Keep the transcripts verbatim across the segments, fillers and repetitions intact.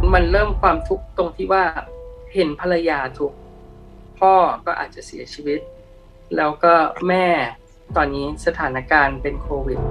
มันเริ่มความทุกข์ตรงที่ว่าเห็นภรรยาทุกข์พ่อก็อาจจะเสียชีวิตแล้วก็แม่ตอนนี้สถานการณ์เป็นโควิด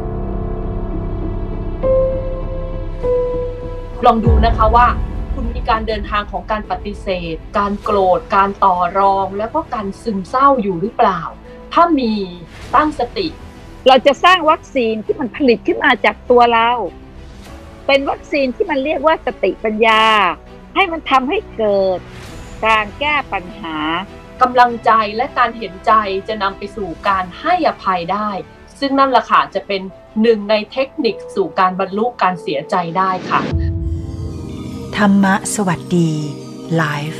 ลองดูนะคะว่าคุณมีการเดินทางของการปฏิเสธการโกรธการต่อรองแล้วก็การซึมเศร้าอยู่หรือเปล่าถ้ามีตั้งสติเราจะสร้างวัคซีนที่มันผลิตขึ้นมาจากตัวเราเป็นวัคซีนที่มันเรียกว่าสติปัญญาให้มันทำให้เกิดการแก้ปัญหากำลังใจและการเห็นใจจะนำไปสู่การให้อภัยได้ซึ่งนั่นแหละค่ะจะเป็นหนึ่งในเทคนิคสู่การบรรลุการเสียใจได้ค่ะธรรมะสวัสดีไลฟ์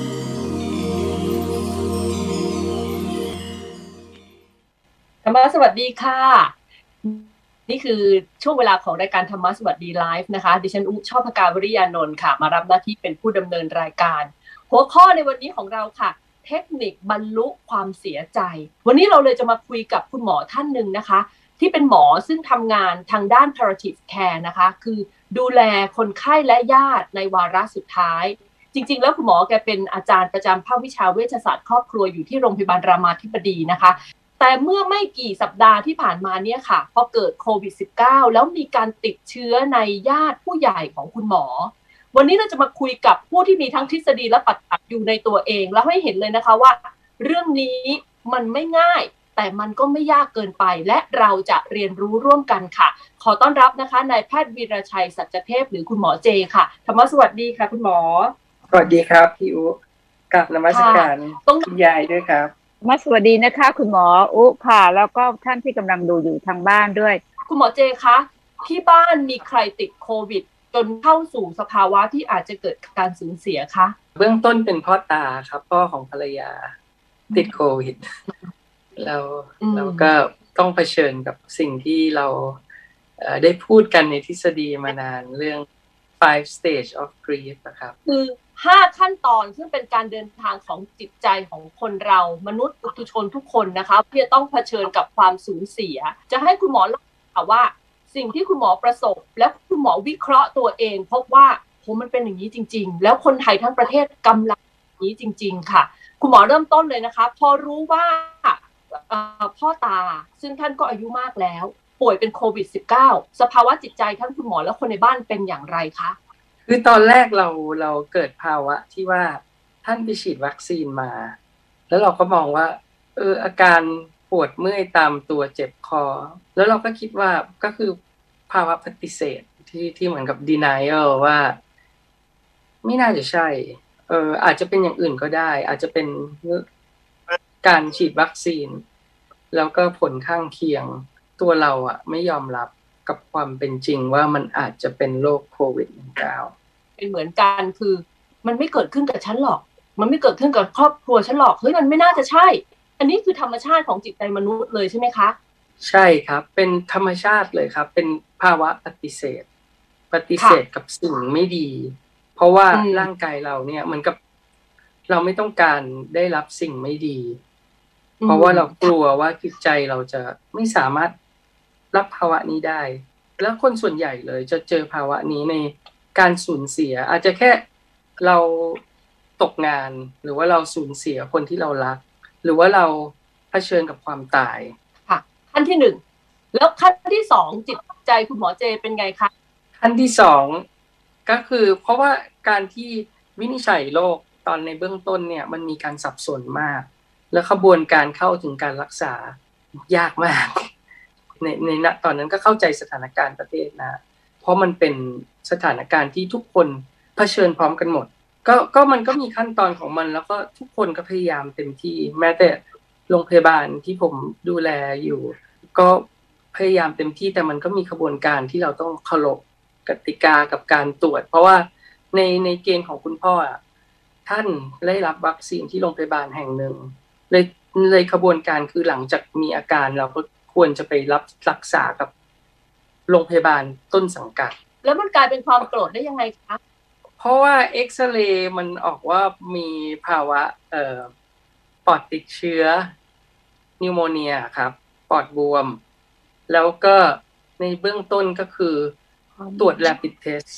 ธรรมะสวัสดีค่ะนี่คือช่วงเวลาของรายการธรรมะสวัสดีไลฟ์นะคะดิฉันอุ๊ชอบภกาวริยานนท์ค่ะมารับหน้าที่เป็นผู้ดำเนินรายการหัวข้อในวันนี้ของเราค่ะเทคนิคบรรลุความเสียใจวันนี้เราเลยจะมาคุยกับคุณหมอท่านหนึ่งนะคะที่เป็นหมอซึ่งทำงานทางด้าน palliative care นะคะคือดูแลคนไข้และญาติในวาระสุดท้ายจริงๆแล้วคุณหมอแกเป็นอาจารย์ประจำภาควิชาเวชศาสตร์ครอบครัวอยู่ที่โรงพยาบาลรามาธิบดีนะคะแต่เมื่อไม่กี่สัปดาห์ที่ผ่านมาเนี่ยค่ะพอเกิดโควิด สิบเก้า แล้วมีการติดเชื้อในญาติผู้ใหญ่ของคุณหมอวันนี้เราจะมาคุยกับผู้ที่มีทั้งทฤษฎีและปฏิบัติอยู่ในตัวเองแล้วให้เห็นเลยนะคะว่าเรื่องนี้มันไม่ง่ายแต่มันก็ไม่ยากเกินไปและเราจะเรียนรู้ร่วมกันค่ะขอต้อนรับนะคะนายแพทย์วีรชัยสัจเทพหรือคุณหมอเจค่ะธรรมสวัสดีค่ะคุณหมอสวัสดีครับพี่อุ๊กับนมัสการคุณยายด้วยครับมาสวัสดีนะคะคุณหมออุ๊ค่ะแล้วก็ท่านที่กำลังดูอยู่ทางบ้านด้วยคุณหมอเจคะที่บ้านมีใครติดโควิดจนเข้าสู่สภาวะที่อาจจะเกิดการสูญเสียคะเบื้องต้นเป็นพ่อตาครับพ่อของภรรยาติดโควิดแล้วเราก็ต้องเผชิญกับสิ่งที่เราได้พูดกันในทฤษฎีมานานเรื่อง five stage of grief นะครับคือห้าขั้นตอนซึ่งเป็นการเดินทางของจิตใจของคนเรามนุษย์ปุถุชนทุกคนนะคะที่จะต้องเผชิญกับความสูญเสียจะให้คุณหมอเล่าว่าสิ่งที่คุณหมอประสบและคุณหมอวิเคราะห์ตัวเองพบว่าโหมันเป็นอย่างนี้จริงๆแล้วคนไทยทั้งประเทศกำลังอย่างนี้จริงๆค่ะคุณหมอเริ่มต้นเลยนะคะพอรู้ว่าพ่อตาซึ่งท่านก็อายุมากแล้วป่วยเป็นโควิด สิบเก้า สภาวะจิตใจทั้งคุณหมอและคนในบ้านเป็นอย่างไรคะคือตอนแรกเราเราเกิดภาวะที่ว่าท่านไปฉีดวัคซีนมาแล้วเราก็มองว่าเอออาการปวดเมื่อยตามตัวเจ็บคอแล้วเราก็คิดว่าก็คือภาวะปฏิเสธที่ที่เหมือนกับ denial ว่าไม่น่าจะใช่เอออาจจะเป็นอย่างอื่นก็ได้อาจจะเป็นการฉีดวัคซีนแล้วก็ผลข้างเคียงตัวเราอ่ะไม่ยอมรับกับความเป็นจริงว่ามันอาจจะเป็นโรคโควิด สิบเก้าเป็นเหมือนกันคือมันไม่เกิดขึ้นกับฉันหรอกมันไม่เกิดขึ้นกับครอบครัวฉันหรอกเฮ้ยมันไม่น่าจะใช่อันนี้คือธรรมชาติของจิตใจมนุษย์เลยใช่ไหมคะใช่ครับเป็นธรรมชาติเลยครับเป็นภาวะปฏิเสธปฏิเสธกับสิ่งไม่ดีเพราะว่าร่างกายเราเนี่ยเหมือนกับเราไม่ต้องการได้รับสิ่งไม่ดีเพราะว่าเรากลัวว่าจิตใจเราจะไม่สามารถรับภาวะนี้ได้แล้วคนส่วนใหญ่เลยจะเจอภาวะนี้ในการสูญเสียอาจจะแค่เราตกงานหรือว่าเราสูญเสียคนที่เรารักหรือว่าเราเผชิญกับความตายค่ะขั้นที่หนึ่งแล้วขั้นที่สองจิตใจคุณหมอเจเป็นไงคะขั้นที่สองก็คือเพราะว่าการที่วินิจฉัยโรคตอนในเบื้องต้นเนี่ยมันมีการสับสนมากแล้วขบวนการเข้าถึงการรักษายากมากในในณตอนนั้นก็เข้าใจสถานการณ์ประเทศนะเพราะมันเป็นสถานการณ์ที่ทุกคนเผชิญพร้อมกันหมดก็ก็มันก็มีขั้นตอนของมันแล้วก็ทุกคนก็พยายามเต็มที่แม้แต่โรงพยาบาลที่ผมดูแลอยู่ก็พยายามเต็มที่แต่มันก็มีขบวนการที่เราต้องเคารพกติกากับการตรวจเพราะว่าในในเกณฑ์ของคุณพ่ออ่ะท่านได้รับวัคซีนที่โรงพยาบาลแห่งหนึ่งเลยเลยขบวนการคือหลังจากมีอาการเราก็ควรจะไปรับรักษากับโรงพยาบาลต้นสังกัดแล้วมันกลายเป็นความโกรธได้ยังไงคะเพราะว่าเอ็กซเรย์มันออกว่ามีภาวะเอ่อปอดติดเชื้อนิวโมเนียครับปอดบวมแล้วก็ในเบื้องต้นก็คือตรวจ rapid test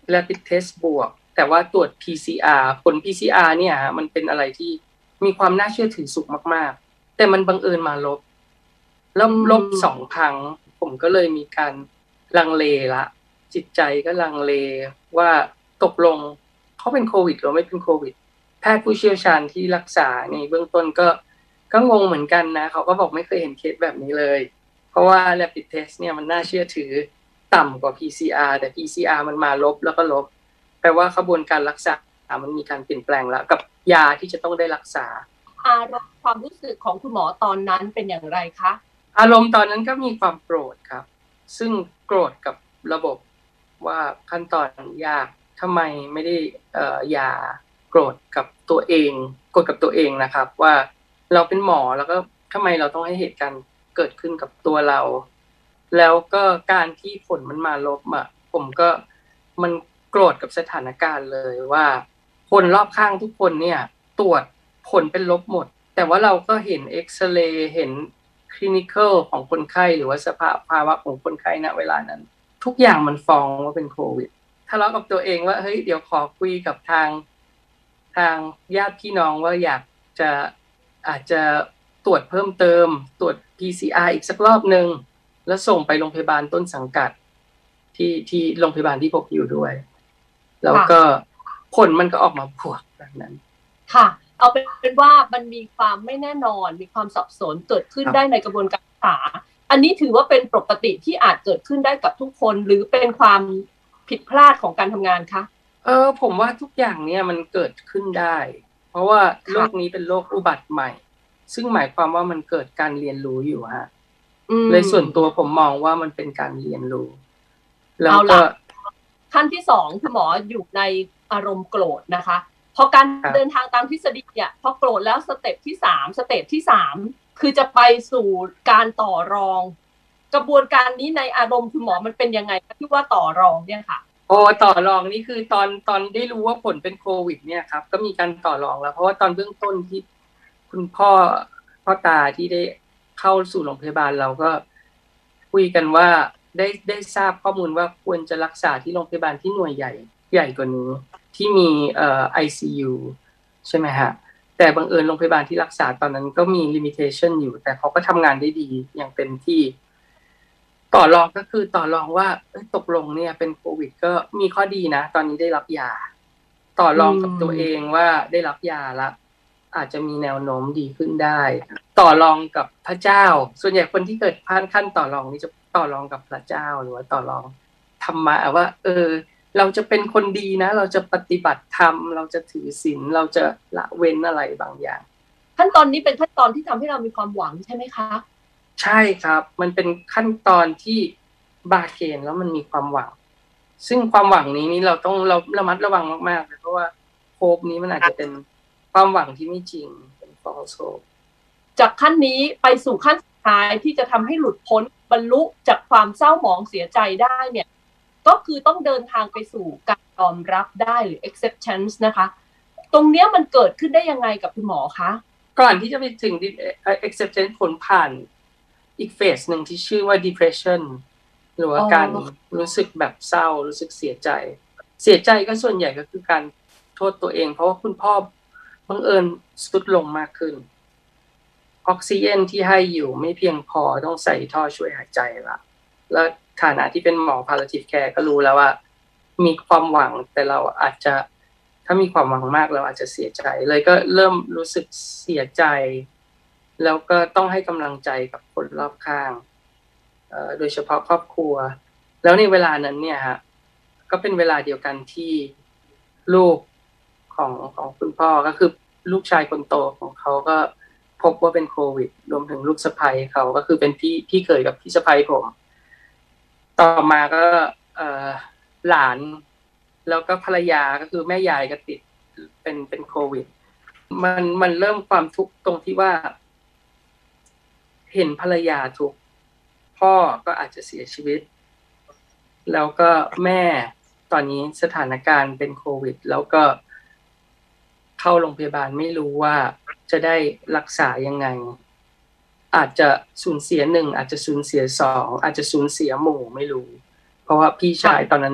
rapid test บวกแต่ว่าตรวจ พี ซี อาร์ ผล พี ซี อาร์ เนี่ยมันเป็นอะไรที่มีความน่าเชื่อถือสูงมากๆแต่มันบังเอิญมาลบแล้วลบสองครั้งผมก็เลยมีการลังเลละจิตใจก็ลังเลว่าตกลงเขาเป็นโควิดหรือไม่เป็นโควิดแพทย์ผู้เชี่ยวชาญที่รักษาในเบื้องต้นก็ก็งงเหมือนกันนะเขาก็บอกไม่เคยเห็นเคสแบบนี้เลยเพราะว่า rapid test เนี่ยมันน่าเชื่อถือต่ำกว่า พี ซี อาร์ แต่ พี ซี อาร์ มันมาลบแล้วก็ลบแปลว่าขบวนการรักษามันมีการเปลี่ยนแปลงแล้วกับยาที่จะต้องได้รักษาอารมณ์ความรู้สึกของคุณหมอตอนนั้นเป็นอย่างไรคะอารมณ์ตอนนั้นก็มีความโกรธครับซึ่งโกรธกับระบบว่าขั้นตอนยากทำไมไม่ได้เอ่อยาโกรธกับตัวเองโกรธกับตัวเองนะครับว่าเราเป็นหมอแล้วก็ทำไมเราต้องให้เหตุการณ์เกิดขึ้นกับตัวเราแล้วก็การที่ผลมันมาลบอ่ะผมก็มันโกรธกับสถานการณ์เลยว่าคนรอบข้างทุกคนเนี่ยตรวจผลเป็นลบหมดแต่ว่าเราก็เห็นเอ็กซเรย์เห็นคลินิคอลของคนไข้หรือว่าสภาพภาวะของคนไข้ณเวลานั้นทุกอย่างมันฟ้องว่าเป็นโควิดทะเลาะกับตัวเองว่าเฮ้ยเดี๋ยวขอคุยกับทางทางญาติพี่น้องว่าอยากจะอาจจะตรวจเพิ่มเติมตรวจ พี ซี อาร์ อีกสักรอบนึงแล้วส่งไปโรงพยาบาลต้นสังกัดที่ที่โรงพยาบาลที่พบอยู่ด้วยแล้วก็ผลมันก็ออกมาบวกแบบนั้นค่ะเอาเป็นว่ามันมีความไม่แน่นอนมีความสับสนเกิดขึ้นได้ในกระบวนการรักษาอันนี้ถือว่าเป็นปกติที่อาจเกิดขึ้นได้กับทุกคนหรือเป็นความผิดพลาดของการทำงานคะเออผมว่าทุกอย่างเนี่ยมันเกิดขึ้นได้เพราะว่าโรคนี้เป็นโรคอุบัติใหม่ซึ่งหมายความว่ามันเกิดการเรียนรู้อยู่ฮะเลยส่วนตัวผมมองว่ามันเป็นการเรียนรู้แล้วก็ขั้นที่สองคุณหมออยู่ในอารมณ์โกรธนะคะพอการเดินทางตามทฤษฎีเนี่ยพอโกรธแล้วสเต็ปที่สามสเต็ปที่สามคือจะไปสู่การต่อรองกระบวนการนี้ในอารมณ์คุณหมอมันเป็นยังไงที่ว่าต่อรองเนี่ยค่ะโอ้ต่อรองนี่คือตอนตอนได้รู้ว่าผลเป็นโควิดเนี่ยครับก็มีการต่อรองแล้วเพราะว่าตอนเบื้องต้นที่คุณพ่อพ่อตาที่ได้เข้าสู่โรงพยาบาลเราก็คุยกันว่าได้ได้ทราบข้อมูลว่าควรจะรักษาที่โรงพยาบาลที่หน่วยใหญ่ใหญ่กว่านี้ที่มีเอ่อ ไอ ซี ยู ใช่ไหมฮะแต่บังเอิญโรงพยาบาลที่รักษาตอนนั้นก็มี limitation อยู่แต่เขาก็ทำงานได้ดีอย่างเต็มที่ต่อรองก็คือต่อรองว่าตกลงเนี่ยเป็นโควิดก็มีข้อดีนะตอนนี้ได้รับยาต่อรองกับตัวเองว่าได้รับยาละอาจจะมีแนวโน้มดีขึ้นได้ต่อรองกับพระเจ้าส่วนใหญ่คนที่เกิดผ่านขั้นต่อรองนี่จะต่อรองกับพระเจ้าหรือว่าต่อรองธรรมะว่าเออเราจะเป็นคนดีนะเราจะปฏิบัติธรรมเราจะถือศีลเราจะละเว้นอะไรบางอย่างขั้นตอนนี้เป็นขั้นตอนที่ทำให้เรามีความหวังใช่ไหมคะใช่ครับมันเป็นขั้นตอนที่บาเกนแล้วมันมีความหวังซึ่งความหวังนี้นี่เราต้องเราระมัดระวังมากๆเลยเพราะว่าโฮปนี้มันอาจจะเป็นความหวังที่ไม่จริงเป็น false hope จากขั้นนี้ไปสู่ขั้นสุดท้ายที่จะทำให้หลุดพ้นบรรลุจากความเศร้าหมองเสียใจได้เนี่ยก็คือต้องเดินทางไปสู่การยอมรับได้หรือ acceptance นะคะตรงเนี้ยมันเกิดขึ้นได้ยังไงกับคุณหมอคะก่อนที่จะไปถึง acceptance ผลผ่านอีกเฟสหนึ่งที่ชื่อว่า depression หรือว่าการรู้สึกแบบเศร้ารู้สึกเสียใจเสียใจก็ส่วนใหญ่ก็คือการโทษตัวเองเพราะว่าคุณพ่อบังเอิญสุดลงมากขึ้นออกซิเจนที่ให้อยู่ไม่เพียงพอต้องใส่ท่อช่วยหายใจละแล้วฐานะที่เป็นหมอ palliative care ก็รู้แล้วว่ามีความหวังแต่เราอาจจะถ้ามีความหวังมากเราอาจจะเสียใจเลยก็เริ่มรู้สึกเสียใจแล้วก็ต้องให้กำลังใจกับคนรอบข้างเอ่อโดยเฉพาะครอบครัวแล้วในเวลานั้นเนี่ยฮะก็เป็นเวลาเดียวกันที่ลูกของของคุณพ่อก็คือลูกชายคนโตของเขาก็พบว่าเป็นโควิดรวมถึงลูกสะใภ้เขาก็คือเป็นพี่พี่เขยกับพี่สะใภ้ผมต่อมาก็เอ่อหลานแล้วก็ภรรยาก็คือแม่ยายก็ติดเป็นเป็นโควิดมันมันเริ่มความทุกข์ตรงที่ว่าเห็นภรรยาทุกข์พ่อก็อาจจะเสียชีวิตแล้วก็แม่ตอนนี้สถานการณ์เป็นโควิดแล้วก็เข้าโรงพยาบาลไม่รู้ว่าจะได้รักษายังไงอาจจะสูญเสียหนึ่งอาจจะสูญเสียสองอาจจะสูญเสียหมู่ไม่รู้เพราะว่าพี่ชายตอนนั้นเนี่ย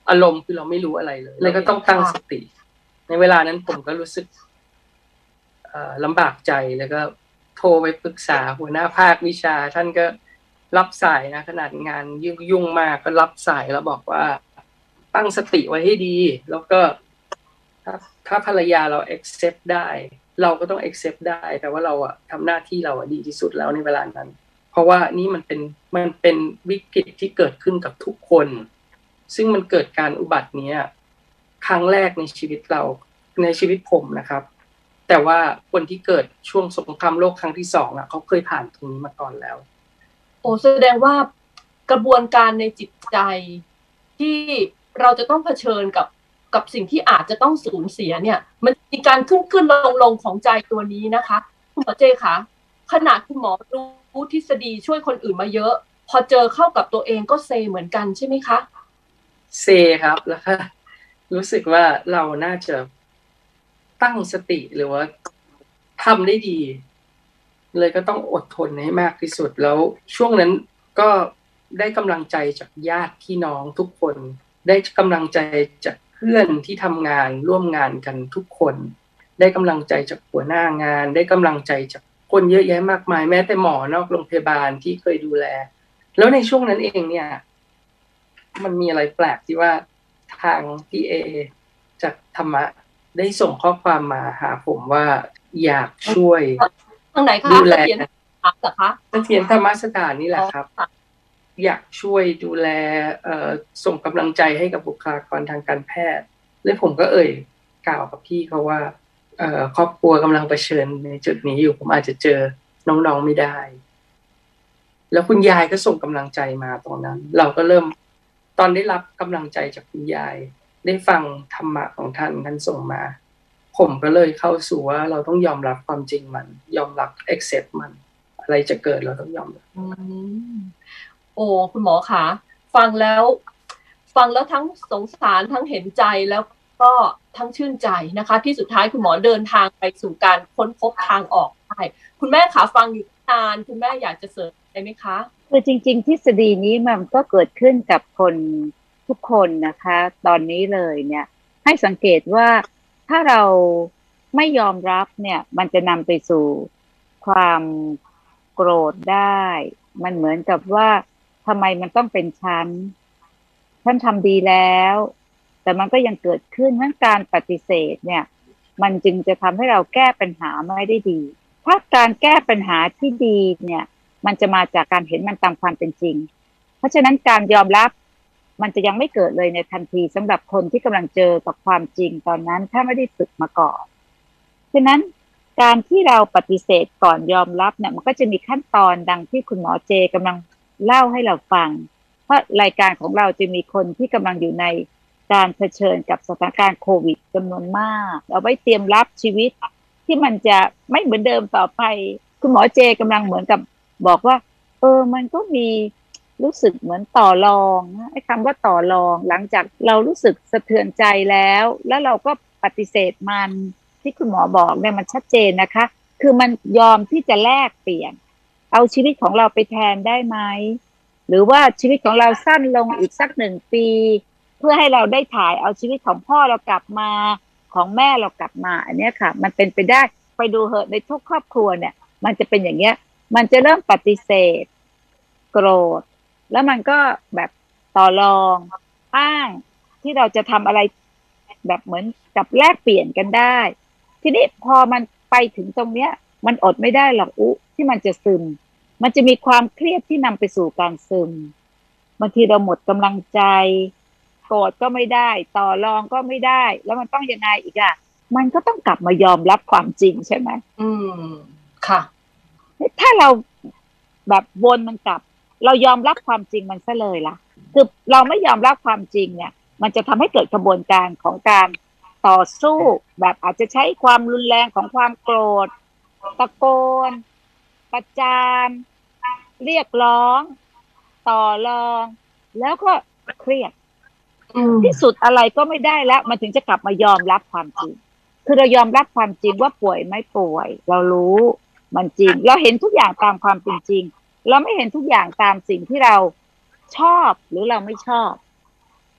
อารมณ์คือเราไม่รู้อะไรเลยเลยก็ต้องตั้งสติในเวลานั้นผมก็รู้สึกเอ่อลำบากใจแล้วก็โทรไปปรึกษาหัวหน้าภาควิชาท่านก็รับสายนะขนาดงานยุ่งๆมากก็รับสายแล้วบอกว่าตั้งสติไว้ให้ดีแล้วก็ถ้าถ้าภรรยาเรา accept ได้เราก็ต้อง accept ได้แต่ว่าเราอะทำหน้าที่เราอะดีที่สุดแล้วในเวลานั้นเพราะว่านี่มันเป็นมันเป็นวิกฤตที่เกิดขึ้นกับทุกคนซึ่งมันเกิดการอุบัตินี้ครั้งแรกในชีวิตเราในชีวิตผมนะครับแต่ว่าคนที่เกิดช่วงสงครามโลกครั้งที่สองอ่ะเขาเคยผ่านตรงนี้มาก่อนแล้วโอ้แสดงว่ากระบวนการในจิตใจที่เราจะต้องเผชิญกับกับสิ่งที่อาจจะต้องสูญเสียเนี่ยมันมีการขึ้นขึ้นลงลงของใจตัวนี้นะคะคุณหมอเจคะขนาดคุณหมอรู้ทฤษฎีช่วยคนอื่นมาเยอะพอเจอเข้ากับตัวเองก็เซเหมือนกันใช่ไหมคะเซครับแล้วก็รู้สึกว่าเราน่าจะตั้งสติหรือว่าทำได้ดีเลยก็ต้องอดทนให้มากที่สุดแล้วช่วงนั้นก็ได้กำลังใจจากญาติพี่น้องทุกคนได้กำลังใจจากเพื่อนที่ทำงานร่วมงานกันทุกคนได้กำลังใจจากหัวหน้างานได้กำลังใจจากคนเยอะแยะมากมายแม้แต่หมอนอกโรงพยาบาลที่เคยดูแลแล้วในช่วงนั้นเองเนี่ยมันมีอะไรแปลกที่ว่าทางพี่เอจากธรรมะได้ส่งข้อความมาหาผมว่าอยากช่วยทางไหนคะดูแลเหรอคะเสถียรธรรมสถานนี่แหละครับอยากช่วยดูแลเอ่อส่งกำลังใจให้กับบุคลากรทางการแพทย์และผมก็เอ่ยกล่าวกับพี่เขาว่าเอ่อครอบครัวกำลังเผชิญในจุดนี้อยู่ผมอาจจะเจอน้องๆไม่ได้แล้วคุณยายก็ส่งกำลังใจมาตรงนั้นเราก็เริ่มตอนได้รับกำลังใจจากคุณยายได้ฟังธรรมะของท่านท่านส่งมาผมก็เลยเข้าสู่ว่าเราต้องยอมรับความจริงมันยอมรับ accept มันอะไรจะเกิดเราต้องยอมรับโอ้คุณหมอคะฟังแล้วฟังแล้วทั้งสงสารทั้งเห็นใจแล้วก็ทั้งชื่นใจนะคะที่สุดท้ายคุณหมอเดินทางไปสู่การค้นพบทางออกได้คุณแม่ขาฟังอยู่นานคุณแม่อยากจะเสริมอะไรไหมคะคือจริงๆทฤษฎีนี้มันก็เกิดขึ้นกับคนทุกคนนะคะตอนนี้เลยเนี่ยให้สังเกตว่าถ้าเราไม่ยอมรับเนี่ยมันจะนำไปสู่ความโกรธได้มันเหมือนกับว่าทำไมมันต้องเป็นฉันฉันทำดีแล้วแต่มันก็ยังเกิดขึ้นทั้งการปฏิเสธเนี่ยมันจึงจะทำให้เราแก้ปัญหาไม่ได้ดีถ้าการแก้ปัญหาที่ดีเนี่ยมันจะมาจากการเห็นมันตามความเป็นจริงเพราะฉะนั้นการยอมรับมันจะยังไม่เกิดเลยในทันทีสำหรับคนที่กำลังเจอกับความจริงตอนนั้นถ้าไม่ได้ฝึกมาก่อนฉะนั้นการที่เราปฏิเสธก่อนยอมรับเนี่ยมันก็จะมีขั้นตอนดังที่คุณหมอเจกำลังเล่าให้เราฟังเพราะรายการของเราจะมีคนที่กำลังอยู่ในการเผชิญกับสถานการณ์โควิดจำนวนมากเอาไว้เตรียมรับชีวิตที่มันจะไม่เหมือนเดิมต่อไปคุณหมอเจกำลังเหมือนกับบอกว่าเออมันก็มีรู้สึกเหมือนต่อรองนะไอ้คำว่าต่อรองหลังจากเรารู้สึกสะเทือนใจแล้วแล้วเราก็ปฏิเสธมันที่คุณหมอบอกเนี่ยมันชัดเจนนะคะคือมันยอมที่จะแลกเปลี่ยนเอาชีวิตของเราไปแทนได้ไหมหรือว่าชีวิตของเราสั้นลงอีกสักหนึ่งปีเพื่อให้เราได้ถ่ายเอาชีวิตของพ่อเรากลับมาของแม่เรากลับมาอันนี้ค่ะมันเป็นไปได้ไปดูเหอะในทุกครอบครัวเนี่ยมันจะเป็นอย่างเงี้ยมันจะเริ่มปฏิเสธโกรธแล้วมันก็แบบต่อรองอ้างที่เราจะทำอะไรแบบเหมือนกับแลกเปลี่ยนกันได้ทีนี้พอมันไปถึงตรงเนี้ยมันอดไม่ได้หรอกอุที่มันจะซึมมันจะมีความเครียดที่นำไปสู่การซึมบางทีเราหมดกำลังใจโกรธก็ไม่ได้ต่อรองก็ไม่ได้แล้วมันต้องยังไงอีกอ่ะมันก็ต้องกลับมายอมรับความจริงใช่ไหมอืมค่ะถ้าเราแบบวนมันกลับเรายอมรับความจริงมันซะเลยล่ะคือเราไม่ยอมรับความจริงเนี่ยมันจะทำให้เกิดกระบวนการของการต่อสู้แบบอาจจะใช้ความรุนแรงของความโกรธตะโกนประจานเรียกร้องต่อรองแล้วก็เครียดที่สุดอะไรก็ไม่ได้แล้วมันถึงจะกลับมายอมรับความจริงคือเรายอมรับความจริงว่าป่วยไม่ป่วยเรารู้มันจริงเราเห็นทุกอย่างตามความเป็นจริงเราไม่เห็นทุกอย่างตามสิ่งที่เราชอบหรือเราไม่ชอบ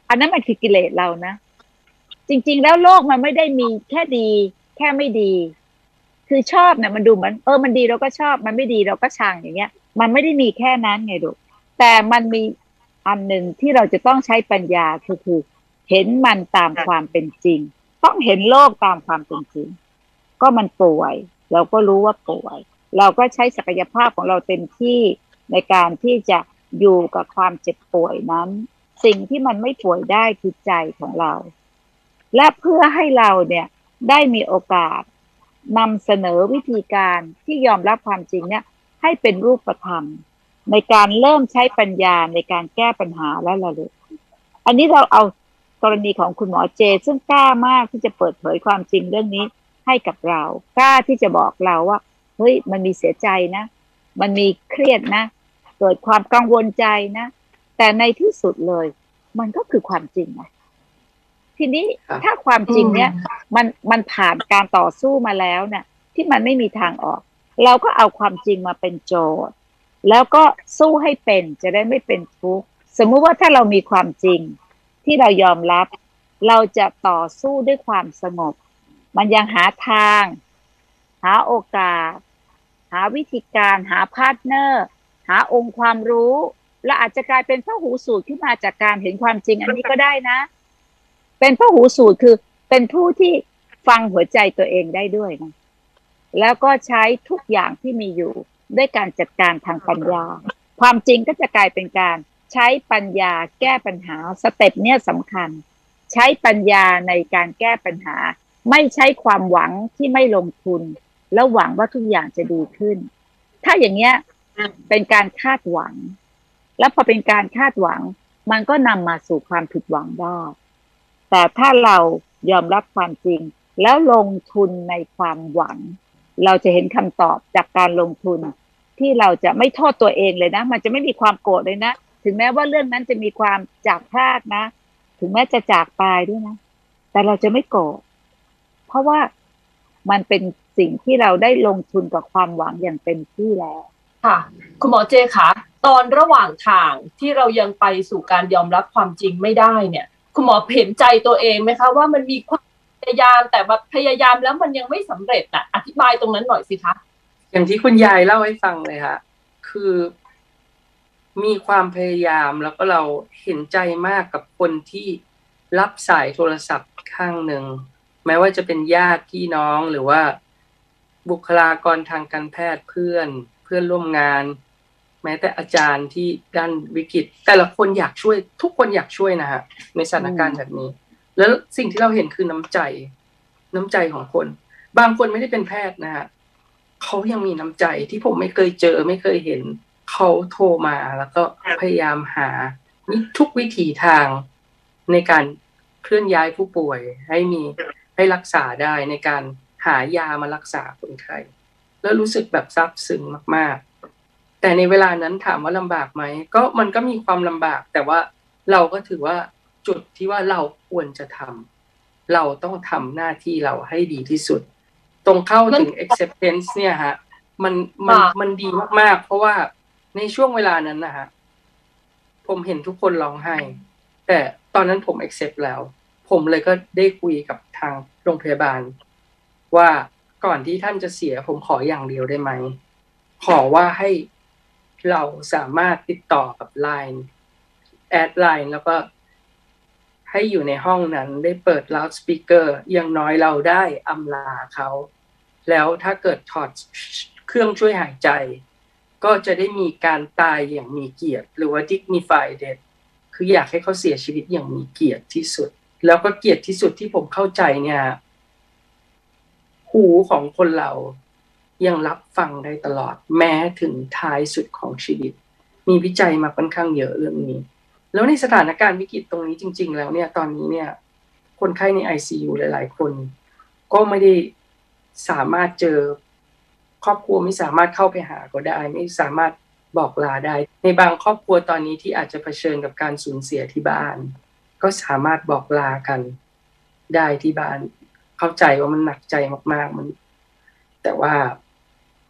อันนั้นมันคือกิเลสเรานะจริงๆแล้วโลกมันไม่ได้มีแค่ดีแค่ไม่ดีคือชอบเนี่ยมันดูเหมือนเออมันดีเราก็ชอบมันไม่ดีเราก็ชังอย่างเงี้ยมันไม่ได้มีแค่นั้นไงลูกแต่มันมีอันหนึ่งที่เราจะต้องใช้ปัญญาคือคือเห็นมันตามความเป็นจริงต้องเห็นโลกตามความเป็นจริงก็มันป่วยเราก็รู้ว่าป่วยเราก็ใช้ศักยภาพของเราเต็มที่ในการที่จะอยู่กับความเจ็บป่วยนั้นสิ่งที่มันไม่ป่วยได้คือใจของเราและเพื่อให้เราเนี่ยได้มีโอกาสนำเสนอวิธีการที่ยอมรับความจริงเนี่ยให้เป็นรูปธรรมในการเริ่มใช้ปัญญาในการแก้ปัญหาแล้วล่ะลูกอันนี้เราเอากรณีของคุณหมอเจซึ่งกล้ามากที่จะเปิดเผยความจริงเรื่องนี้ให้กับเรากล้าที่จะบอกเราว่าเฮ้ยมันมีเสียใจนะมันมีเครียดนะเกิดความกังวลใจนะแต่ในที่สุดเลยมันก็คือความจริงนะทีนี้ถ้าความจริงเนี้ยมันมันผ่านการต่อสู้มาแล้วเนี่ยที่มันไม่มีทางออกเราก็เอาความจริงมาเป็นโจทย์แล้วก็สู้ให้เป็นจะได้ไม่เป็นทุกข์สมมุติว่าถ้าเรามีความจริงที่เรายอมรับเราจะต่อสู้ด้วยความสงบมันยังหาทางหาโอกาสหาวิธีการหาพาร์ทเนอร์หาองค์ความรู้และอาจจะกลายเป็นพหูสูตรขึ้นมาจากการเห็นความจริงอันนี้ก็ได้นะเป็นพหูสูตรคือเป็นผู้ที่ฟังหัวใจตัวเองได้ด้วยนะแล้วก็ใช้ทุกอย่างที่มีอยู่ด้วยการจัดการทางปัญญาความจริงก็จะกลายเป็นการใช้ปัญญาแก้ปัญหาสเต็ปเนี่ยสำคัญใช้ปัญญาในการแก้ปัญหาไม่ใช้ความหวังที่ไม่ลงทุนแล้วหวังว่าทุกอย่างจะดีขึ้นถ้าอย่างเงี้ยเป็นการคาดหวังแล้วพอเป็นการคาดหวังมันก็นำมาสู่ความผิดหวังได้แต่ถ้าเรายอมรับความจริงแล้วลงทุนในความหวังเราจะเห็นคำตอบจากการลงทุนที่เราจะไม่โทษตัวเองเลยนะมันจะไม่มีความโกรธเลยนะถึงแม้ว่าเรื่องนั้นจะมีความจากพลาดนะถึงแม้จะจากตายด้วยนะแต่เราจะไม่โกรธเพราะว่ามันเป็นสิ่งที่เราได้ลงทุนกับความหวังอย่างเต็มที่แล้วค่ะคุณหมอเจคะตอนระหว่างทางที่เรายังไปสู่การยอมรับความจริงไม่ได้เนี่ยคุณหมอเห็นใจตัวเองไหมคะว่ามันมีความพยายามแต่แบบพยายามแล้วมันยังไม่สำเร็จอ่ะอธิบายตรงนั้นหน่อยสิคะอย่างที่คุณยายเล่าให้ฟังเลยค่ะคือมีความพยายามแล้วก็เราเห็นใจมากกับคนที่รับสายโทรศัพท์ข้างหนึ่งแม้ว่าจะเป็นญาติพี่น้องหรือว่าบุคลากรทางการแพทย์เพื่อนเพื่อนร่วมงานแม้แต่อาจารย์ที่ด้านวิกฤตแต่ละคนอยากช่วยทุกคนอยากช่วยนะฮะในสถานการณ์แบบนี้แล้วสิ่งที่เราเห็นคือน้ำใจน้ำใจของคนบางคนไม่ได้เป็นแพทย์นะฮะเขายังมีน้ำใจที่ผมไม่เคยเจอไม่เคยเห็นเขาโทรมาแล้วก็พยายามหาทุกวิถีทางในการเคลื่อนย้ายผู้ป่วยให้มีให้รักษาได้ในการหายามารักษาคนไข้แล้วรู้สึกแบบซาบซึ้งมากๆแต่ในเวลานั้นถามว่าลำบากไหมก็มันก็มีความลำบากแต่ว่าเราก็ถือว่าจุดที่ว่าเราควรจะทำเราต้องทำหน้าที่เราให้ดีที่สุดตรงเข้าถึง acceptance เนี่ยฮะมันมันมันดีมากๆเพราะว่าในช่วงเวลานั้นนะฮะผมเห็นทุกคนร้องไห้แต่ตอนนั้นผม accept แล้วผมเลยก็ได้คุยกับทางโรงพยาบาลว่าก่อนที่ท่านจะเสียผมขออย่างเดียวได้ไหมขอว่าให้เราสามารถติดต่อกับ ไลน์ แอด ไลน์ แล้วก็ให้อยู่ในห้องนั้นได้เปิด loudspeaker อย่างน้อยเราได้อำลาเขาแล้วถ้าเกิดถอดเครื่องช่วยหายใจก็จะได้มีการตายอย่างมีเกียรติหรือว่า dignified death คืออยากให้เขาเสียชีวิตอย่างมีเกียรติที่สุดแล้วก็เกียรติที่สุดที่ผมเข้าใจเนี่ยหูของคนเรายังรับฟังได้ตลอดแม้ถึงท้ายสุดของชีวิตมีวิจัยมาค่อนข้างเยอะเรื่องนี้แล้วในสถานการณ์วิกฤตตรงนี้จริงๆแล้วเนี่ยตอนนี้เนี่ยคนไข้ใน ไอ ซี ยู หลายๆคนก็ไม่ได้สามารถเจอครอบครัวไม่สามารถเข้าไปหาก็ได้ไม่สามารถบอกลาได้ในบางครอบครัวตอนนี้ที่อาจจะเผชิญกับการสูญเสียที่บ้านก็สามารถบอกลากันได้ที่บ้านเข้าใจว่ามันหนักใจมากๆมันแต่ว่า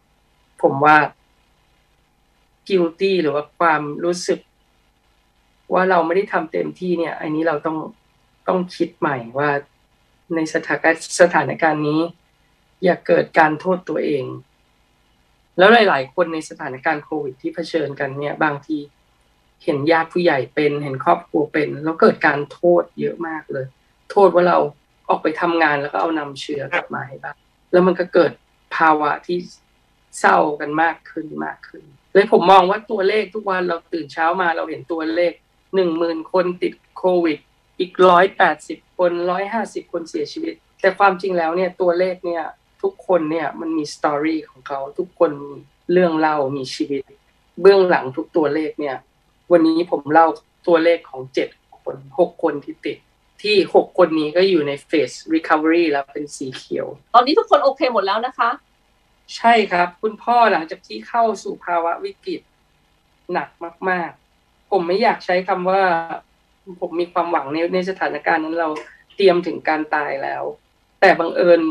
ผมว่า guilty หรือว่าความรู้สึกว่าเราไม่ได้ทำเต็มที่เนี่ยอันนี้เราต้องต้องคิดใหม่ว่าในสถานการณ์สถานการณ์นี้อย่าเกิดการโทษตัวเองแล้วหลายๆคนในสถานการณ์โควิดที่เผชิญกันเนี่ยบางทีเห็นญาติผู้ใหญ่เป็นเห็นครอบครัวเป็นแล้วเกิดการโทษเยอะมากเลยโทษว่าเราออกไปทำงานแล้วก็เอานำเชื้อกลับมาให้บ้านแล้วมันก็เกิดภาวะที่เศร้ากันมากขึ้นมากขึ้นเลยผมมองว่าตัวเลขทุกวันเราตื่นเช้ามาเราเห็นตัวเลขหนึ่งหมื่นคนติดโควิดอีกหนึ่งร้อยแปดสิบคนหนึ่งร้อยห้าสิบคนเสียชีวิตแต่ความจริงแล้วเนี่ยตัวเลขเนี่ยทุกคนเนี่ยมันมีสตอรี่ของเขาทุกคนมีเรื่องเล่ามีชีวิตเบื้องหลังทุกตัวเลขเนี่ยวันนี้ผมเล่าตัวเลขของเจ็ดคนหกคนที่ติดที่หกคนนี้ก็อยู่ในเฟส recovery แล้วเป็นสีเขียวตอนนี้ทุกคนโอเคหมดแล้วนะคะใช่ครับคุณพ่อหลังจากที่เข้าสู่ภาวะวิกฤตหนักมากๆผมไม่อยากใช้คำว่าผมมีความหวังในในสถานการณ์นั้นเราเตรียมถึงการตายแล้วแต่บังเอิญ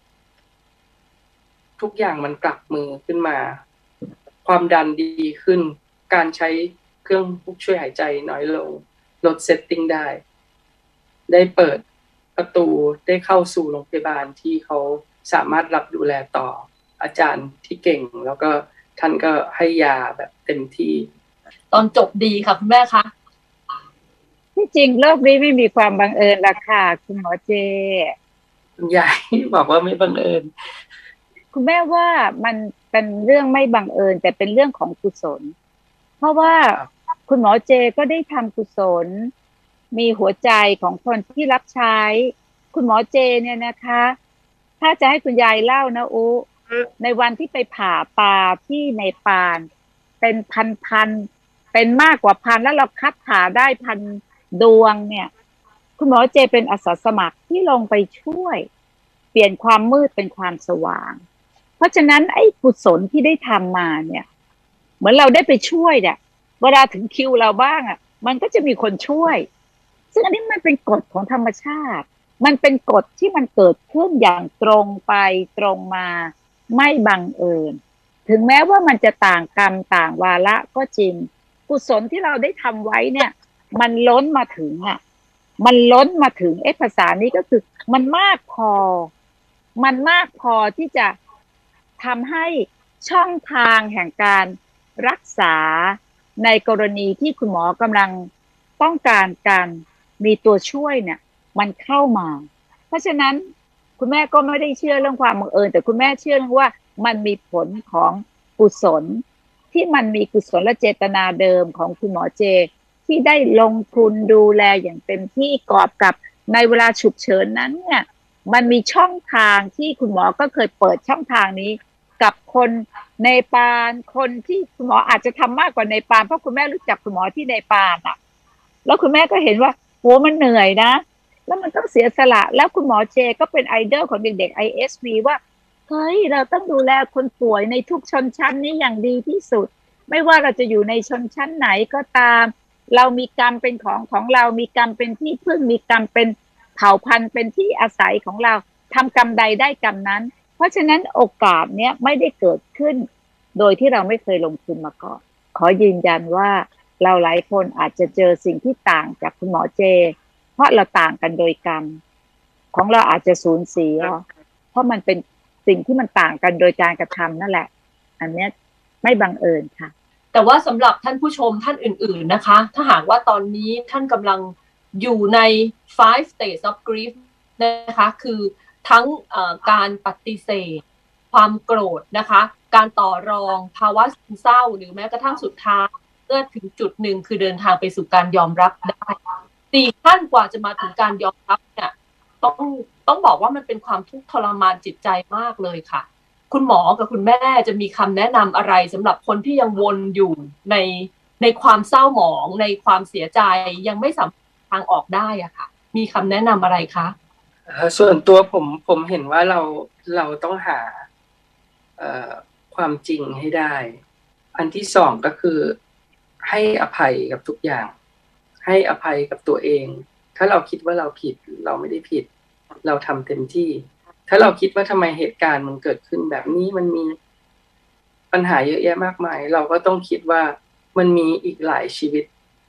ทุกอย่างมันกลับมือขึ้นมาความดันดีขึ้นการใช้เครื่องช่วยหายใจน้อยลงลดเซตติ้งได้ได้เปิดประตูได้เข้าสู่โรงพยาบาลที่เขาสามารถรับดูแลต่ออาจารย์ที่เก่งแล้วก็ท่านก็ให้ยาแบบเต็มที่ตอนจบดีค่ะคุณแม่คะที่จริงโลกนี้ไม่มีความบังเอิญละค่ะคุณหมอเจคุณยายบอกว่าไม่บังเอิญคุณแม่ว่ามันเป็นเรื่องไม่บังเอิญแต่เป็นเรื่องของกุศลเพราะว่าคุณหมอเจก็ได้ทำกุศลมีหัวใจของคนที่รับใช้คุณหมอเจเนี่ยนะคะถ้าจะให้คุณยายเล่านะอุในวันที่ไปผ่าปลาที่ในปานเป็นพันๆเป็นมากกว่าพันแล้วเราคัดผ่าได้พันดวงเนี่ยคุณหมอเจเป็นอาสาสมัครที่ลงไปช่วยเปลี่ยนความมืดเป็นความสว่างเพราะฉะนั้นไอ้กุศลที่ได้ทำมาเนี่ยเหมือนเราได้ไปช่วยเนี่ยเวลาถึงคิวเราบ้างอ่ะมันก็จะมีคนช่วยซึ่งอันนี้มันเป็นกฎของธรรมชาติมันเป็นกฎที่มันเกิดขึ้นอย่างตรงไปตรงมาไม่บังเอิญถึงแม้ว่ามันจะต่างกรรมต่างวาระก็จริงกุศลที่เราได้ทำไว้เนี่ยมันล้นมาถึงอ่ะมันล้นมาถึงเอภาษานี้ก็คือมันมากพอมันมากพอที่จะทำให้ช่องทางแห่งการรักษาในกรณีที่คุณหมอกำลังต้องการการมีตัวช่วยเนี่ยมันเข้ามาเพราะฉะนั้นคุณแม่ก็ไม่ได้เชื่อเรื่องความบังเอิญแต่คุณแม่เชื่อว่ามันมีผลของกุศลที่มันมีกุศลและเจตนาเดิมของคุณหมอเจที่ได้ลงทุนดูแลอย่างเต็มที่กอบกับในเวลาฉุกเฉินนั้นเนี่ยมันมีช่องทางที่คุณหมอก็เคยเปิดช่องทางนี้กับคนในปานคนที่คุณหมออาจจะทำมากกว่าในปานเพราะคุณแม่รู้จักคุณหมอที่ในปานอ่ะแล้วคุณแม่ก็เห็นว่าโหมันเหนื่อยนะแล้วมันต้องเสียสละแล้วคุณหมอเจก็เป็นไอดอลของเด็กๆ ไอ เอส วี ว่าเฮ้ยเราต้องดูแลคนป่วยในทุกชนชั้นนี้อย่างดีที่สุดไม่ว่าเราจะอยู่ในชนชั้นไหนก็ตามเรามีกรรมเป็นของของเรามีกรรมเป็นที่พึ่งมีกรรมเป็นเผ่าพันธุ์เป็นที่อาศัยของเราทำกรรมใดได้กรรมนั้นเพราะฉะนั้นโอกาสเนี้ยไม่ได้เกิดขึ้นโดยที่เราไม่เคยลงทุนมาก่อนขอยืนยันว่าเราหลายคนอาจจะเจอสิ่งที่ต่างจากคุณหมอเจเพราะเราต่างกันโดยกรรมของเราอาจจะสูญเสียเพราะมันเป็นสิ่งที่มันต่างกันโดยการกระทำนั่นแหละอันนี้ไม่บังเอิญค่ะแต่ว่าสำหรับท่านผู้ชมท่านอื่นๆนะคะถ้าหากว่าตอนนี้ท่านกำลังอยู่ใน five stages of grief นะคะคือทั้งการปฏิเสธความโกรธนะคะการต่อรองภาวะซึมเศร้าหรือแม้กระทั่งสุดท้ายเมื่อถึงจุดหนึ่งคือเดินทางไปสู่การยอมรับได้สี่ขั้นกว่าจะมาถึงการยอมรับเนี่ยต้องต้องบอกว่ามันเป็นความทุกข์ทรมานจิตใจมากเลยค่ะคุณหมอกับคุณแม่จะมีคำแนะนำอะไรสำหรับคนที่ยังวนอยู่ในในความเศร้าหมองในความเสียใจยังไม่สามารถทางออกได้อะค่ะมีคำแนะนำอะไรคะส่วนตัวผมผมเห็นว่าเราเราต้องหาเอ่อความจริงให้ได้อันที่สองก็คือให้อภัยกับทุกอย่างให้อภัยกับตัวเองถ้าเราคิดว่าเราผิดเราไม่ได้ผิดเราทำเต็มที่ถ้าเราคิดว่าทำไมเหตุการณ์มันเกิดขึ้นแบบนี้มันมีปัญหาเยอะแยะมากมายเราก็ต้องคิดว่ามันมีอีกหลายชีวิต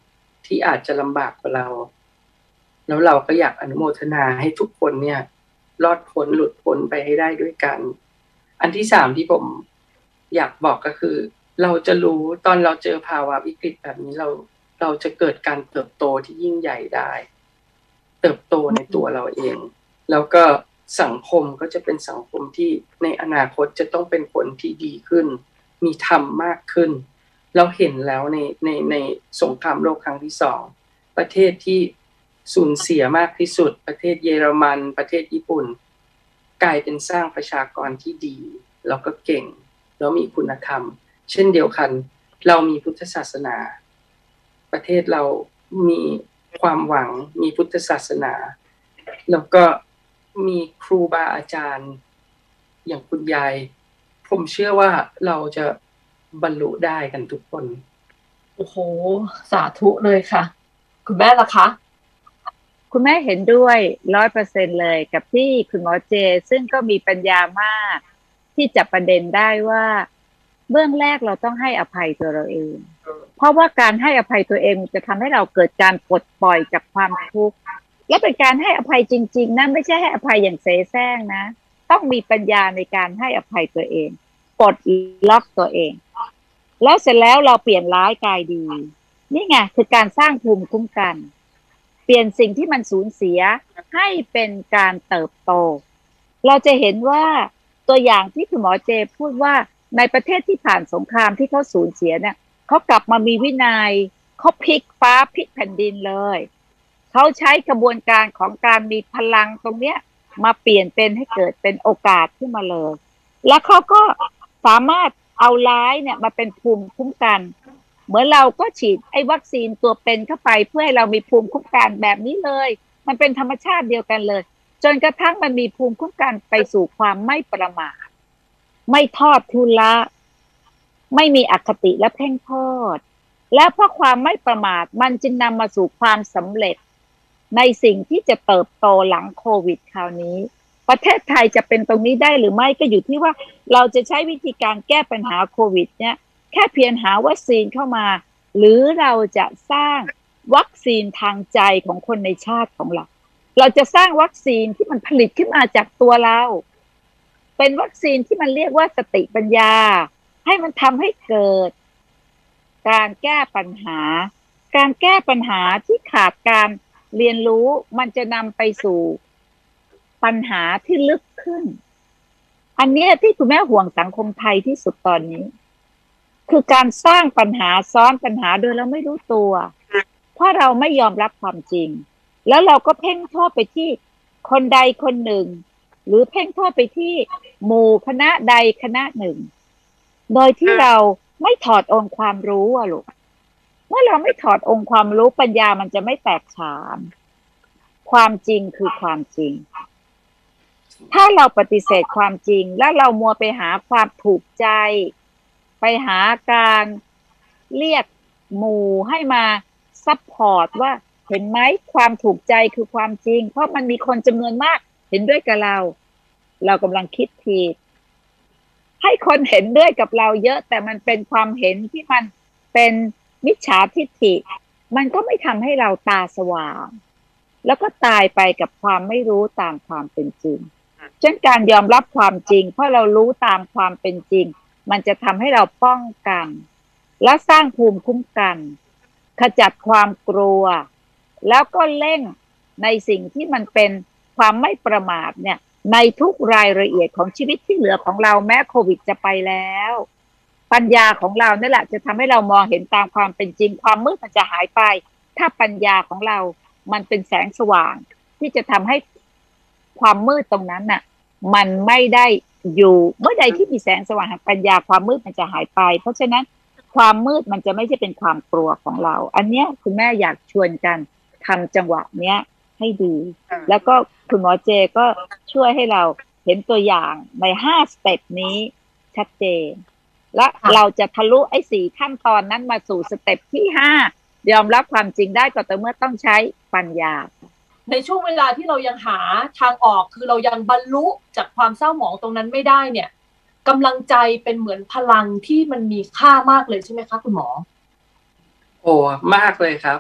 ที่อาจจะลำบากกว่าเราแล้วเราก็อยากอนุโมทนาให้ทุกคนเนี่ยรอดพ้นหลุดพ้นไปให้ได้ด้วยกันอันที่สามที่ผมอยากบอกก็คือเราจะรู้ตอนเราเจอภาวะวิกฤตแบบนี้เราเราจะเกิดการเติบโตที่ยิ่งใหญ่ได้เติบโตในตัวเราเองแล้วก็สังคมก็จะเป็นสังคมที่ในอนาคตจะต้องเป็นคนที่ดีขึ้นมีธรรมมากขึ้นเราเห็นแล้วในในในสงครามโลกครั้งที่สองประเทศที่สูญเสียมากที่สุดประเทศเยอรมันประเทศญี่ปุ่นกลายเป็นสร้างประชากรที่ดีแล้วก็เก่งแล้วมีคุณธรรมเช่นเดียวกันเรามีพุทธศาสนาประเทศเรามีความหวังมีพุทธศาสนาแล้วก็มีครูบาอาจารย์อย่างคุณยายผมเชื่อว่าเราจะบรรลุได้กันทุกคนโอ้โหสาธุเลยค่ะคุณแม่ล่ะคะคุณแม่เห็นด้วยร้อยเปอร์เซ็นเลยกับที่คุณหมอเจซึ่งก็มีปัญญามากที่จะประเด็นได้ว่าเบื้องแรกเราต้องให้อภัยตัวเราเองเพราะว่าการให้อภัยตัวเองจะทำให้เราเกิดการปลดปล่อยจากความทุกข์และเป็นการให้อภัยจริงๆนะไม่ใช่ให้อภัยอย่างเสแสร้งนะต้องมีปัญญาในการให้อภัยตัวเองปลดล็อกตัวเองแล้วเสร็จแล้วเราเปลี่ยนร้ายกลายดีนี่ไงคือการสร้างภูมิคุ้มกันเปลี่ยนสิ่งที่มันสูญเสียให้เป็นการเติบโตเราจะเห็นว่าตัวอย่างที่คุณหมอเจพูดว่าในประเทศที่ผ่านสงครามที่เขาสูญเสียเนี่ยเขากลับมามีวินัยเขาพลิกฟ้าพลิกแผ่นดินเลยเขาใช้กระบวนการของการมีพลังตรงเนี้ยมาเปลี่ยนเป็นให้เกิดเป็นโอกาสขึ้นมาเลยแล้วเขาก็สามารถเอาร้ายเนี่ยมาเป็นภูมิคุ้มกันเหมือนเราก็ฉีดไอ้วัคซีนตัวเป็นเข้าไปเพื่อให้เรามีภูมิคุ้มกันแบบนี้เลยมันเป็นธรรมชาติเดียวกันเลยจนกระทั่งมันมีภูมิคุ้มกันไปสู่ความไม่ประมาทไม่ทอดทุนละไม่มีอคติและเพ่งโทษและเพราะความไม่ประมาทมันจึงนำมาสู่ความสำเร็จในสิ่งที่จะเติบโตหลังโควิดคราวนี้ประเทศไทยจะเป็นตรงนี้ได้หรือไม่ก็อยู่ที่ว่าเราจะใช้วิธีการแก้ปัญหาโควิดเนี่ยแค่เพียงหาวัคซีนเข้ามาหรือเราจะสร้างวัคซีนทางใจของคนในชาติของเราเราจะสร้างวัคซีนที่มันผลิตขึ้นมาจากตัวเราเป็นวัคซีนที่มันเรียกว่าสติปัญญาให้มันทำให้เกิดการแก้ปัญหาการแก้ปัญหาที่ขาดการเรียนรู้มันจะนำไปสู่ปัญหาที่ลึกขึ้นอันนี้ที่คุณแม่ห่วงสังคมไทยที่สุดตอนนี้คือการสร้างปัญหาซ้อนปัญหาโดยเราไม่รู้ตัวเพราะเราไม่ยอมรับความจริงแล้วเราก็เพ่งโทษไปที่คนใดคนหนึ่งหรือเพ่งโทษไปที่หมู่คณะใดคณะหนึ่งโดยที่เราไม่ถอดองค์ความรู้อะลูกเมื่อเราไม่ถอดองค์ความรู้ปัญญามันจะไม่แตกฉานความจริงคือความจริงถ้าเราปฏิเสธความจริงแล้วเรามัวไปหาความถูกใจไปหาการเรียกหมู่ให้มาซัพพอร์ตว่าเห็นไหมความถูกใจคือความจริงเพราะมันมีคนจำนวนมากเห็นด้วยกับเราเรากำลังคิดผิดให้คนเห็นด้วยกับเราเยอะแต่มันเป็นความเห็นที่มันเป็นมิจฉาทิฏฐิมันก็ไม่ทำให้เราตาสว่างแล้วก็ตายไปกับความไม่รู้ตามความเป็นจริงเช่นการยอมรับความจริงเพราะเรารู้ตามความเป็นจริงมันจะทำให้เราป้องกันและสร้างภูมิคุ้มกันขจัดความกลัวแล้วก็เร่งในสิ่งที่มันเป็นความไม่ประมาทเนี่ยในทุกรายละเอียดของชีวิตที่เหลือของเราแม้โควิดจะไปแล้วปัญญาของเรานั่นแหละจะทำให้เรามองเห็นตามความเป็นจริงความมืดมันจะหายไปถ้าปัญญาของเรามันเป็นแสงสว่างที่จะทำให้ความมืดตรงนั้นน่ะมันไม่ได้อยู่เมื่อใดที่มีแสงสว่างแห่งปัญญาความมืดมันจะหายไปเพราะฉะนั้นความมืดมันจะไม่ใช่เป็นความกลัวของเราอันเนี้ยคุณแม่อยากชวนกันทำจังหวะเนี้ยให้ดีแล้วก็คุณหมอเจก็ช่วยให้เราเห็นตัวอย่างในห้าสเต็ปนี้ชัดเจนและเราจะทะลุไอ้สี่ขั้นตอนนั้นมาสู่สเต็ปที่ห้ายอมรับความจริงได้ก็แต่เมื่อต้องใช้ปัญญาในช่วงเวลาที่เรายังหาทางออกคือเรายังบรรลุจากความเศร้าหมองตรงนั้นไม่ได้เนี่ยกำลังใจเป็นเหมือนพลังที่มันมีค่ามากเลยใช่ไหมคะคุณหมอโอ้มากเลยครับ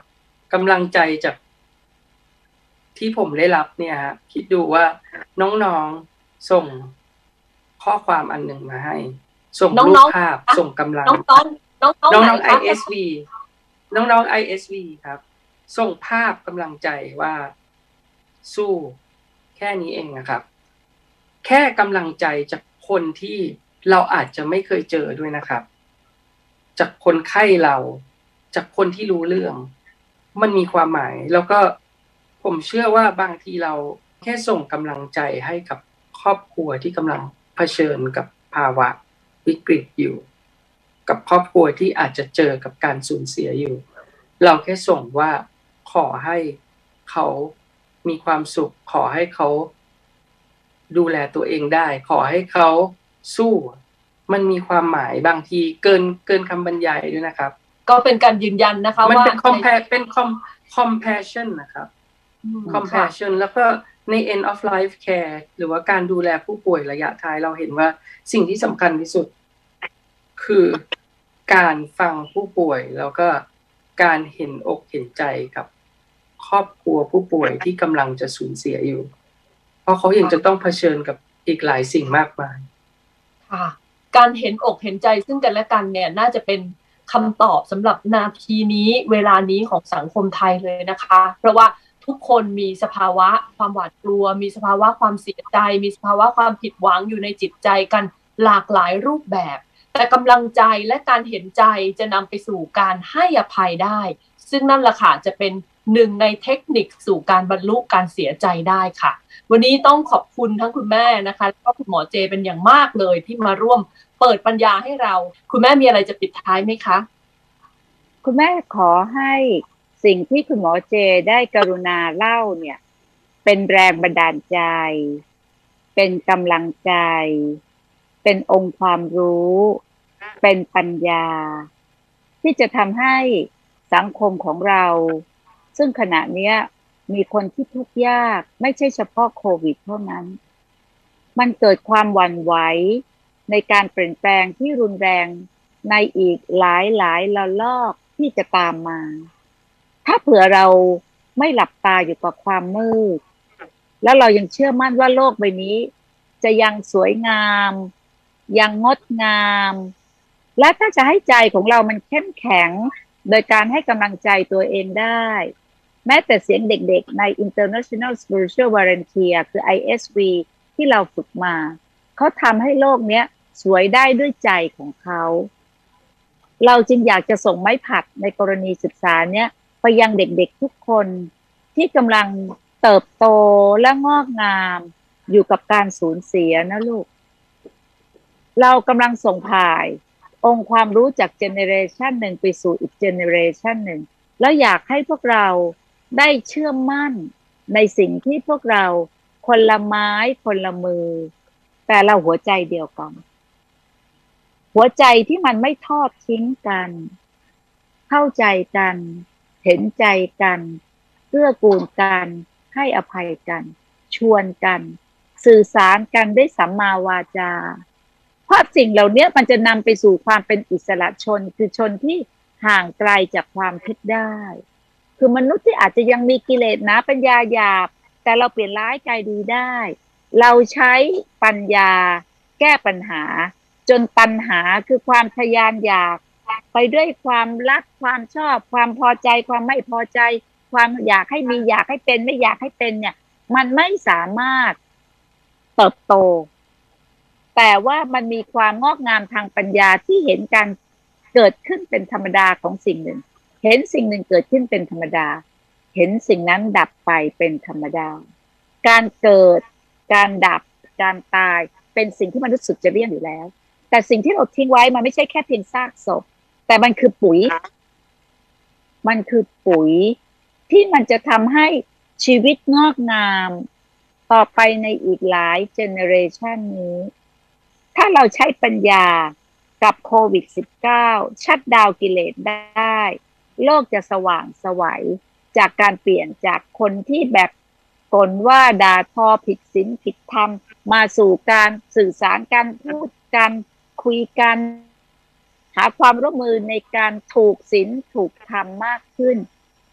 กำลังใจจากที่ผมได้รับเนี่ยฮะคิดดูว่าน้องๆส่งข้อความอันหนึ่งมาให้ส่งรูปภาพส่งกำลังน้องๆน้องๆน้องๆ ไอ เอส วี น้องๆ ไอ เอส วี ครับส่งภาพกำลังใจว่าสู้แค่นี้เองนะครับแค่กำลังใจจากคนที่เราอาจจะไม่เคยเจอด้วยนะครับจากคนไข้เราจากคนที่รู้เรื่องมันมีความหมายแล้วก็ผมเชื่อว่าบางทีเราแค่ส่งกำลังใจให้กับครอบครัวที่กำลังเผชิญกับภาวะวิกฤตอยู่กับครอบครัวที่อาจจะเจอกับการสูญเสียอยู่เราแค่ส่งว่าขอให้เขามีความสุขขอให้เขาดูแลตัวเองได้ขอให้เขาสู้มันมีความหมายบางทีเกินเกินคำบรรยายด้วยนะครับก็เป็นการยืนยันนะคะว่ามันเป็น compare เป็น compassion นะครับ compassion แล้วก็ใน end of life care หรือว่าการดูแลผู้ป่วยระยะท้ายเราเห็นว่าสิ่งที่สำคัญที่สุดคือการฟังผู้ป่วยแล้วก็การเห็นอกเห็นใจกับครอบครัวผู้ป่วยที่กำลังจะสูญเสียอยู่เพราะเขายังจะต้องเผชิญกับอีกหลายสิ่งมากมายค่ะการเห็นอกเห็นใจซึ่งกันและกันเนี่ยน่าจะเป็นคำตอบสำหรับนาทีนี้เวลานี้ของสังคมไทยเลยนะคะเพราะว่าทุกคนมีสภาวะความหวาดกลัวมีสภาวะความเสียใจมีสภาวะความผิดหวังอยู่ในจิตใจกันหลากหลายรูปแบบแต่กำลังใจและการเห็นใจจะนำไปสู่การให้อภัยได้ซึ่งนั่นแหละค่ะจะเป็นหนึ่งในเทคนิคสู่การบรรลุการเสียใจได้ค่ะวันนี้ต้องขอบคุณทั้งคุณแม่นะคะและก็คุณหมอเจเป็นอย่างมากเลยที่มาร่วมเปิดปัญญาให้เราคุณแม่มีอะไรจะปิดท้ายไหมคะคุณแม่ขอให้สิ่งที่คุณหมอเจได้กรุณาเล่าเนี่ยเป็นแรงบันดาลใจเป็นกำลังใจเป็นองค์ความรู้เป็นปัญญาที่จะทำให้สังคมของเราซึ่งขณะนี้มีคนที่ทุกข์ยากไม่ใช่เฉพาะโควิดเท่านั้นมันเกิดความหวั่นไหวในการเปลี่ยนแปลงที่รุนแรงในอีกหลายหลายระลอกที่จะตามมาถ้าเผื่อเราไม่หลับตาอยู่กับความมืดแล้วเรายังเชื่อมั่นว่าโลกใบนี้จะยังสวยงามยังงดงามและถ้าจะให้ใจของเรามันเข้มแข็งโดยการให้กำลังใจตัวเองได้แม้แต่เสียงเด็กๆใน International Spiritual Volunteer คือ ไอ เอส วี ที่เราฝึกมาเขาทำให้โลกนี้สวยได้ด้วยใจของเขาเราจึงอยากจะส่งไม้ผัดในกรณีศึกษาเนี้ยไปยังเด็กๆทุกคนที่กำลังเติบโตและงอกงามอยู่กับการสูญเสียนะลูกเรากำลังส่งผ่านองค์ความรู้จากเจเนเรชันหนึ่งไปสู่อีกเจเนเรชันหนึ่งแล้วอยากให้พวกเราได้เชื่อมั่นในสิ่งที่พวกเราคนละไม้คนละมือแต่เราหัวใจเดียวกันหัวใจที่มันไม่ทอดทิ้งกันเข้าใจกันเห็นใจกันเกื้อกูลกันให้อภัยกันชวนกันสื่อสารกันด้วยสัมมาวาจาเพราะสิ่งเหล่านี้มันจะนำไปสู่ความเป็นอิสระชนคือชนที่ห่างไกลจากความทุกข์ได้คือมนุษย์ที่อาจจะยังมีกิเลสนะปัญญาหยาบแต่เราเปลี่ยนร้ายกลายดีได้เราใช้ปัญญาแก้ปัญหาจนปัญหาคือความทะยานอยากไปด้วยความรักความชอบความพอใจความไม่พอใจความอยากให้มีอยากให้เป็นไม่อยากให้เป็นเนี่ยมันไม่สามารถเติบโตแต่ว่ามันมีความงอกงามทางปัญญาที่เห็นการเกิดขึ้นเป็นธรรมดาของสิ่งหนึ่งเห็นสิ่งหนึ่งเกิดขึ้นเป็นธรรมดาเห็นสิ่งนั้นดับไปเป็นธรรมดาการเกิดการดับการตายเป็นสิ่งที่มนุษย์สุดจะเลี่ยงอยู่แล้วแต่สิ่งที่เราทิ้งไว้มันไม่ใช่แค่เพียงซากศพแต่มันคือปุ๋ยมันคือปุ๋ยที่มันจะทำให้ชีวิตงอกงามต่อไปในอีกหลายเจเนเรชันนี้ถ้าเราใช้ปัญญากับโควิด สิบเก้า ชัตดาวน์กิเลสได้โลกจะสว่างไสวจากการเปลี่ยนจากคนที่แบบกลว่าด่าทอผิดศีลผิดธรรมมาสู่การสื่อสารกันพูดกันคุยกันหาความร่วมมือในการถูกศีลถูกธรรมมากขึ้น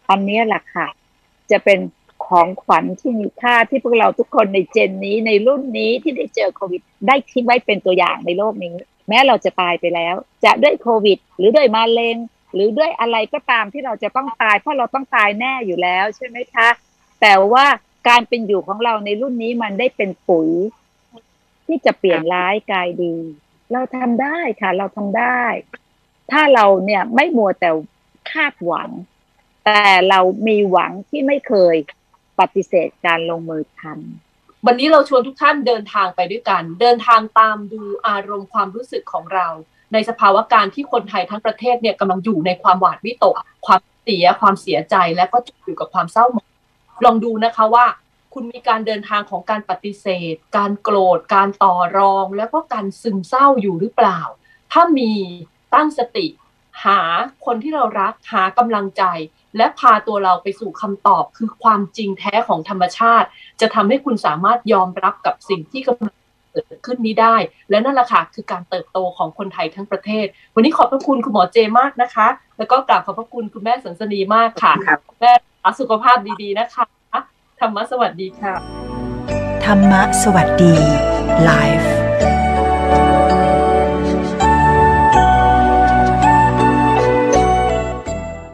อันนี้แหละค่ะจะเป็นของขวัญที่มีค่าที่พวกเราทุกคนในเจนนี้ในรุ่นนี้ที่ได้เจอโควิดได้ทิ้งไว้เป็นตัวอย่างในโลกนี้แม้เราจะตายไปแล้วจะด้วยโควิดหรือด้วยมะเร็งหรือด้วยอะไรก็ตามที่เราจะต้องตายเพราะเราต้องตายแน่อยู่แล้วใช่ไหมคะแต่ว่าการเป็นอยู่ของเราในรุ่นนี้มันได้เป็นปุ๋ยที่จะเปลี่ยนร้ายกลายดีเราทำได้ค่ะเราทำได้ถ้าเราเนี่ยไม่มัวแต่คาดหวังแต่เรามีหวังที่ไม่เคยปฏิเสธการลงมือทำวันนี้เราชวนทุกท่านเดินทางไปด้วยกันเดินทางตามดูอารมณ์ความรู้สึกของเราในสภาวะการที่คนไทยทั้งประเทศเนี่ยกำลังอยู่ในความหวาดวิตกความเสียความเสียใจและก็อยู่กับความเศร้าหมองลองดูนะคะว่าคุณมีการเดินทางของการปฏิเสธการโกรธการต่อรองแล้วก็การซึมเศร้าอยู่หรือเปล่าถ้ามีตั้งสติหาคนที่เรารักหากำลังใจและพาตัวเราไปสู่คำตอบคือความจริงแท้ของธรรมชาติจะทำให้คุณสามารถยอมรับกับสิ่งที่กำลังเกิดขึ้นนี้ได้และนั่นแหละค่ะคือการเติบโตของคนไทยทั้งประเทศวันนี้ขอบพระคุณคุณหมอเจมากนะคะแล้วก็กราบขอบพระคุณคุณแม่สันสนีมากค่ะแม่สุขภาพดีๆนะคะธรรมะสวัสดีค่ะธรรมะสวัสดีไลฟ์